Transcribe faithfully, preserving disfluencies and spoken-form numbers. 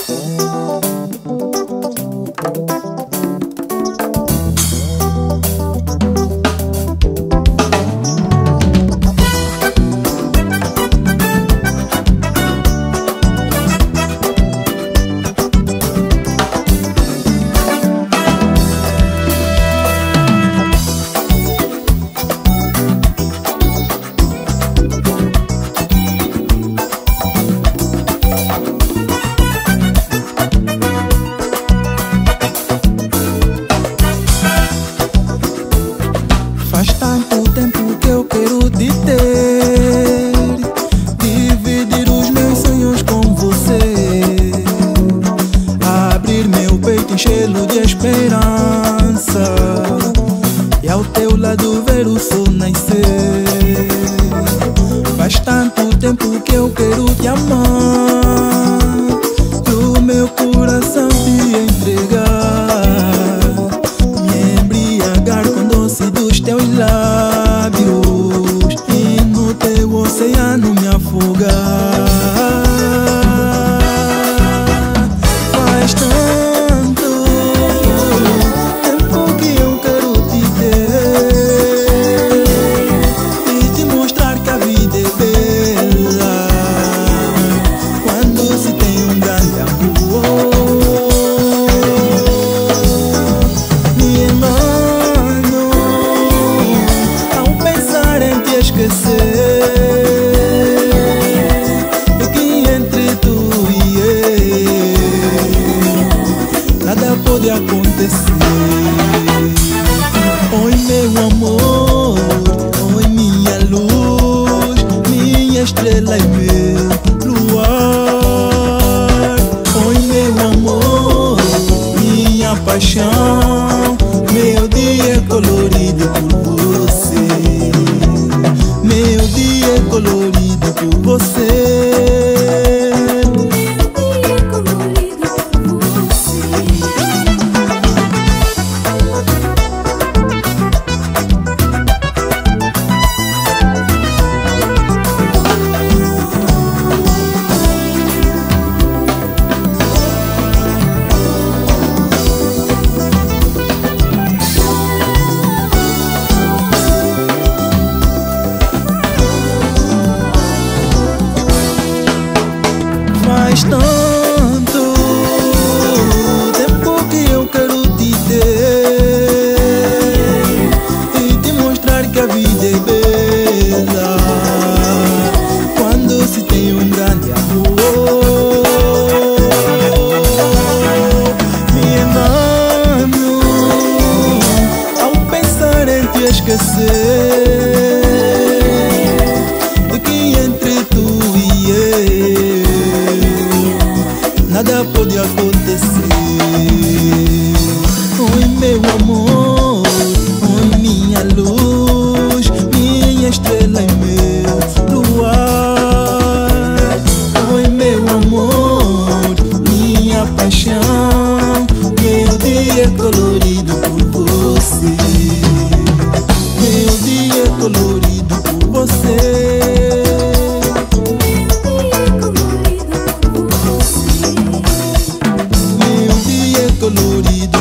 Faz tanto tempo que eu quero te ter, dividir os meus sonhos com você, abrir meu peito, enchê-lo de esperança, e ao teu lado ver o sol nascer. Faz tanto tempo que eu quero te amar, do meu coração te entregar, me embriagar com doce dos teus lábios e no teu oceano me afogar. Faz tanto tempo que eu quero te ter e te mostrar que a vida é bela quando se tem um grande amor. Me engano ao pensar em te esquecer, e que entre tu e eu nada pode acontecer. Oi meu amor, oi minha luz, minha estrela e meu luar. Oi meu amor, minha paixão, meu dia colorido por você, meu dia colorido por você. Faz tanto tempo que eu quero te ter e te mostrar que a vida é bela quando se tem um grande amor. Me engano ao pensar em te esquecer, de que entre tu e eu nada pode acontecer. Oi meu amor, oi minha luz, minha estrela e meu luar. Oi meu amor, minha paixão, meu dia colorido por você, meu dia colorido por você. Colorido